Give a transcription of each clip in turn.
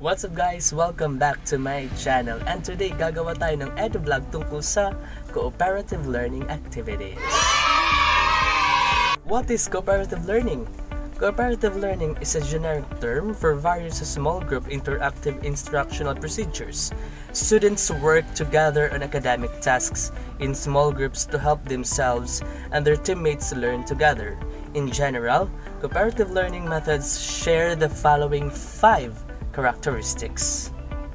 What's up guys? Welcome back to my channel, and today gagawa tayo ng Eduvlog tungkol sa cooperative learning activities. What is cooperative learning? Cooperative learning is a generic term for various small group interactive instructional procedures. Students work together on academic tasks in small groups to help themselves and their teammates learn together. In general, cooperative learning methods share the following 5 characteristics.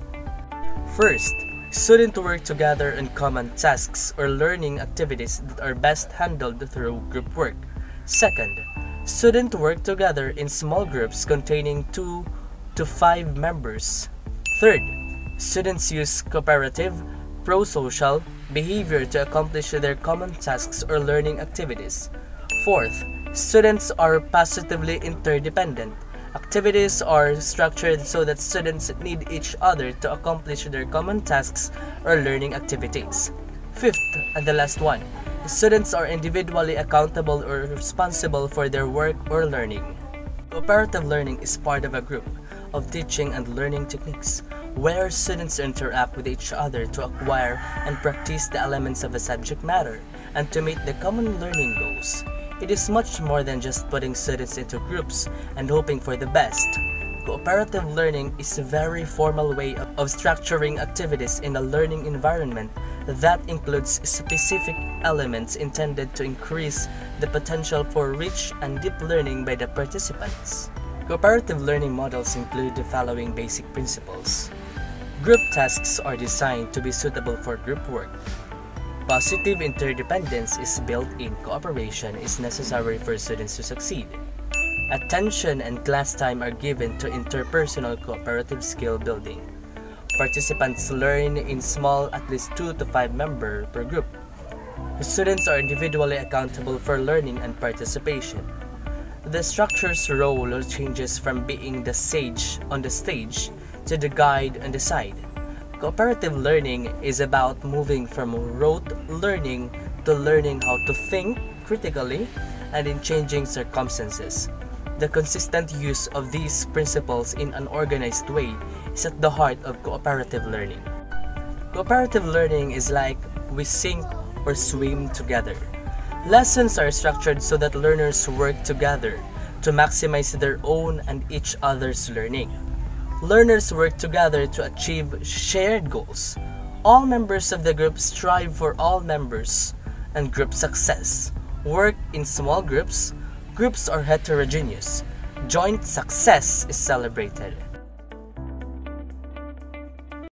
First, students work together on common tasks or learning activities that are best handled through group work. Second, students work together in small groups containing 2 to 5 members. Third, students use cooperative, pro-social behavior to accomplish their common tasks or learning activities. Fourth, students are positively interdependent. Activities are structured so that students need each other to accomplish their common tasks or learning activities. Fifth, and the last one, students are individually accountable or responsible for their work or learning. Cooperative learning is part of a group of teaching and learning techniques where students interact with each other to acquire and practice the elements of a subject matter and to meet the common learning goals. It is much more than just putting students into groups and hoping for the best. Cooperative learning is a very formal way of structuring activities in a learning environment that includes specific elements intended to increase the potential for rich and deep learning by the participants. Cooperative learning models include the following basic principles. Group tasks are designed to be suitable for group work. Positive interdependence is built in. Cooperation is necessary for students to succeed. Attention and class time are given to interpersonal cooperative skill building. Participants learn in small, at least 2 to 5 members per group. The students are individually accountable for learning and participation. The structure's role changes from being the sage on the stage to the guide on the side. Cooperative learning is about moving from rote learning to learning how to think critically and in changing circumstances. The consistent use of these principles in an organized way is at the heart of cooperative learning. Cooperative learning is like we sink or swim together. Lessons are structured so that learners work together to maximize their own and each other's learning. Learners work together to achieve shared goals. All members of the group strive for all members and group success. Work in small groups. Groups are heterogeneous. Joint success is celebrated.